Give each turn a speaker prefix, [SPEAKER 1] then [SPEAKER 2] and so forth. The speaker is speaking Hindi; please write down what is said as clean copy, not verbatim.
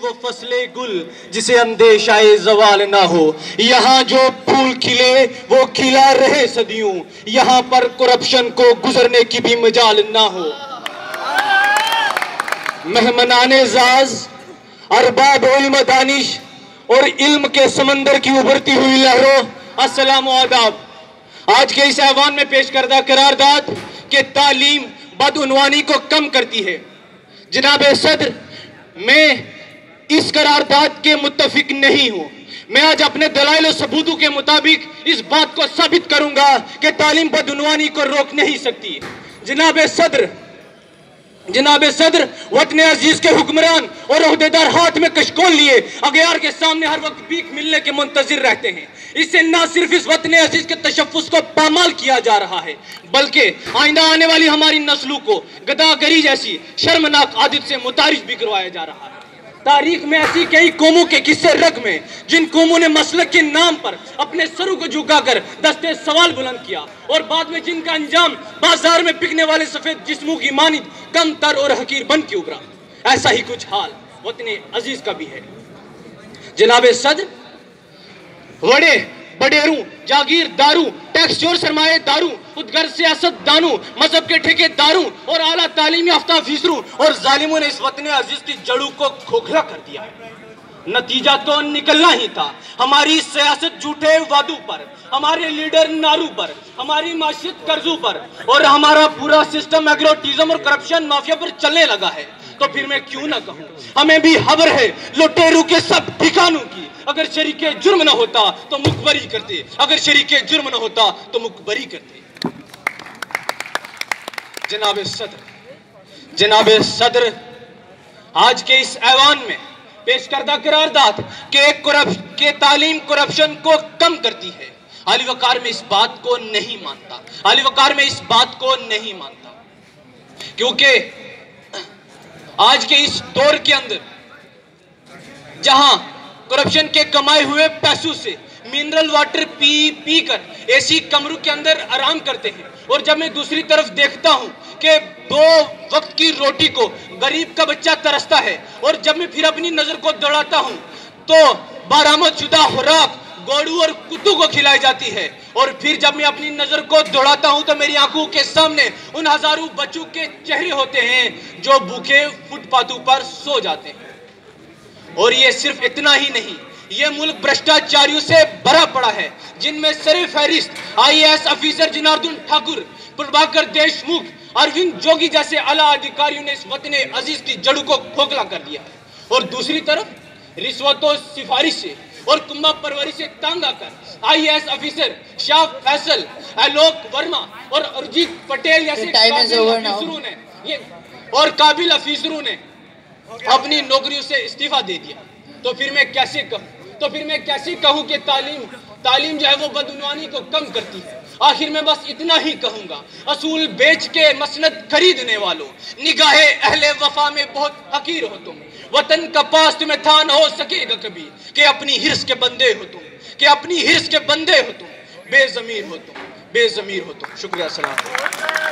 [SPEAKER 1] वो फसले गुल जिसे अंदेशाए ज़वाल ना हो। यहाँ जो फूल खिले वो खिला रहे सदियों, यहाँ पर करप्शन को गुजरने की भी मजाल ना हो। मेहमानाने जाज, अरबाब इल्म दानिश और इल्म के समंदर की उभरती हुई लहरों, अस्सलाम आदाब। आज के इस ऐवान में पेश करदा करारदाद के तालीम बदउनवानी को कम करती है। जनाब सदर, मैं इस करारदाद के मुत्तफिक नहीं हूं। मैं आज अपने दलाइल और सबूतों के मुताबिक इस बात को साबित करूंगा कि तालीम बदउनवानी को रोक नहीं सकती। जनाब सदर, वतन अजीज के हुक्मरान और ओहदेदार हाथ में कशकोल लिए अगयार के सामने हर वक्त भीख मिलने के मुंतजिर रहते हैं। इससे न सिर्फ इस वतन अजीज के तशफ्फुस को पामाल किया जा रहा है, बल्कि आइंदा आने वाली हमारी नस्लों को गदागरी जैसी शर्मनाक आदत से मुतारिफ भी करवाया जा रहा है। तारीख में ऐसी कई कौमों के किस्से रकम हैं, जिन कौमों ने मसलक के नाम पर अपने सरों को झुकाकर दस्ते सवाल बुलंद किया और बाद में जिनका अंजाम बाजार में बिकने वाले सफेद जिस्मों की मानिद कम तर और हकीर बन के उभरा। ऐसा ही कुछ हाल वतन अजीज का भी है। जनाब सदर, बड़े बडेरू, जागीर दारू, टैक्स चोर, सरमाए दारू, खुदगर सियासत दानू, मजहब के ठेकेदारों और आला तालीम याफ्ता अफीसरों और जालिमों ने इस वतन अजीज की जड़ों को खोखला कर दिया है। नतीजा तो निकलना ही था। हमारी सियासत झूठे वादों पर, हमारे लीडर नारू पर, हमारी माशियत कर्जों पर और हमारा पूरा सिस्टम एग्रोटिज्म और करप्शन माफिया पर चलने लगा है। तो फिर मैं क्यों ना कहूं, हमें भी खबर है लुटेरों के सब ठिकानों की। अगर शरीके जुर्म न होता तो मुखबरी करते, अगर शरीके जुर्म न होता तो मुखबरी करते। जनाब सदर, आज के इस ऐवान में पेश करदा करारदाद के तालीम करप्शन को कम करती है। आली वकार में इस बात को नहीं मानता, आली वकार में इस बात को नहीं मानता, क्योंकि आज के इस दौर के अंदर जहां करप्शन के कमाए हुए पैसों से मिनरल वाटर पी कर एसी कमरों के अंदर आराम करते हैं, और जब मैं दूसरी तरफ देखता हूं कि 2 वक्त की रोटी को गरीब का बच्चा तरसता है, और जब मैं फिर अपनी नजर को दौड़ाता हूं तो बरामदशुदा खुराक गोड़ू और कुत्तों को खिलाई जाती है, और फिर जब मैं अपनी नजर को दौड़ाता हूं तो मेरी आंखों के सामने उन हजारों बच्चों के चेहरे होते हैं जो भूखे फुटपाथों पर सो जाते हैं। और ये सिर्फ इतना ही नहीं, ये मुल्क भ्रष्टाचारियों से भरा पड़ा है, जिनमें सरे फहरिस्त IAS अफीसर जनार्दन ठाकुर, प्रभाकर देशमुख, अरविंद जोगी जैसे आला अधिकारियों ने इस वतन अजीज की जड़ों को खोखला कर दिया है। और दूसरी तरफ रिश्वतों, सिफारिश से और कुंभा परवरी से तंग आकर IAS अफीसर शाह फैसल, आलोक वर्मा और अरजीत पटेल जैसे काबिल अफीसरों ने अपनी नौकरियों से इस्तीफा दे दिया। तो फिर मैं कैसे कहूं कि तालीम जो है वो बदउनवानी को कम करती है। आखिर में बस इतना ही कहूंगा, असूल बेच के मसनद खरीदने वालों, निगाहे अहले वफा में बहुत हकीर हो तुम। वतन का पास तुम्हें था न हो सकेगा कभी कि अपनी हिर्स के बंदे हो तुम, कि अपनी हिर्स के बंदे हो तुम, बेजमीर हो तुम, बेजमीर हो तुम। शुक्रिया, सलाम।